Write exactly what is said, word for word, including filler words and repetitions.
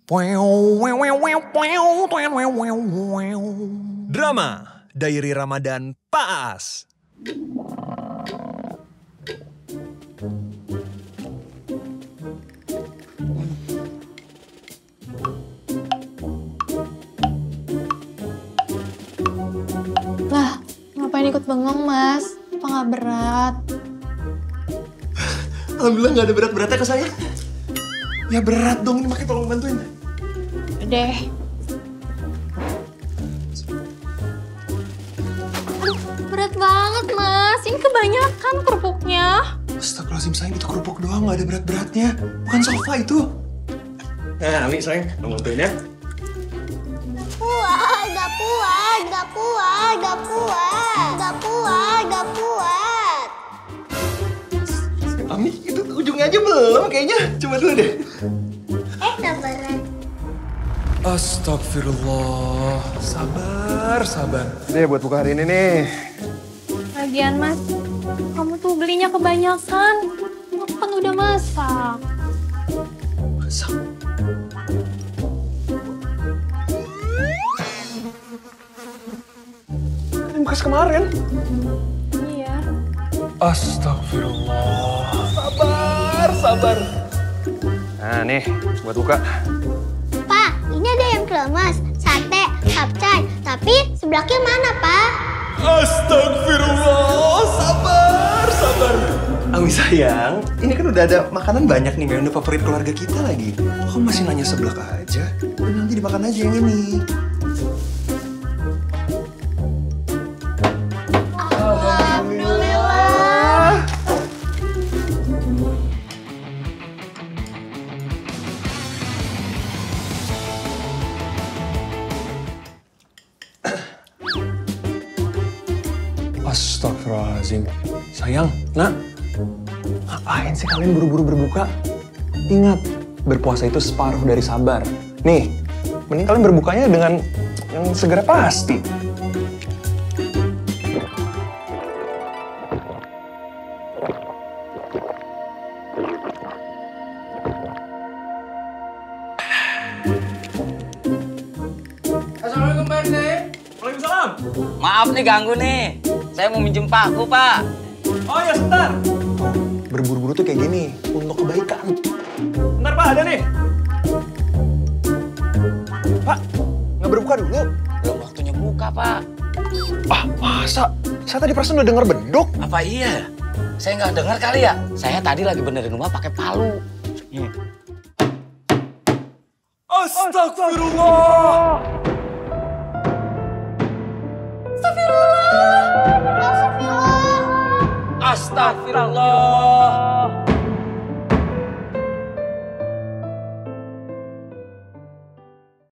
Drama Diary Ramadan Paas. Lah, ngapain ikut bengong, Mas? Apa nggak berat? Alhamdulillah nggak ada berat-beratnya ke saya. Ya berat dong, ini makanya tolong bantuin. Deh. Aduh, berat banget, Mas. Ini kebanyakan kerupuknya. Astagfirullahaladzim, sayang, itu kerupuk doang, nggak ada berat-beratnya. Bukan sofa itu. Nah, Ami, sayang, tolong bantuin ya. Puas, gak puas, gak puas, gak puas, gak puas, gak puas. Ami, itu ujungnya aja belum kayaknya. Coba dulu deh. Eh, sabaran. Astagfirullah. Sabar, sabar. Deh, buat buka hari ini nih. Lagian, Mas, kamu tuh belinya kebanyakan. Aku kan udah masak. Masak. Kan yang bekas kemarin. Iya. Astagfirullah. Sabar, sabar. Nah, nih, buat buka. Pak, ini ada ayam kremes, sate, kapcay. Tapi sebelahnya mana, Pak? Astagfirullah, sabar, sabar. Ami sayang, ini kan udah ada makanan banyak nih, menu favorit keluarga kita lagi. Kok masih nanya seblak aja? Udah, nanti dimakan aja yang ini. Alhamdulillah. Astagfirullahaladzim. Sayang, nak, ngapain sih kalian buru-buru berbuka? Ingat, berpuasa itu separuh dari sabar. Nih, mending kalian berbukanya dengan yang segera pasti. Assalamualaikum Pak R T. Waalaikumsalam. Maaf nih ganggu nih. Saya mau minjem paku, Pak. Oh ya, sebentar. Berburu-buru tuh kayak gini, untuk kebaikan. Bentar, Pak, ada nih. Pak, nggak berbuka dulu? Belum waktunya buka, Pak. Ah, masa? Saya tadi perasaan udah denger beduk. Apa iya? Saya nggak dengar kali ya? Saya tadi lagi benerin rumah pakai palu. Hmm. Astagfirullah! Astagfirullah.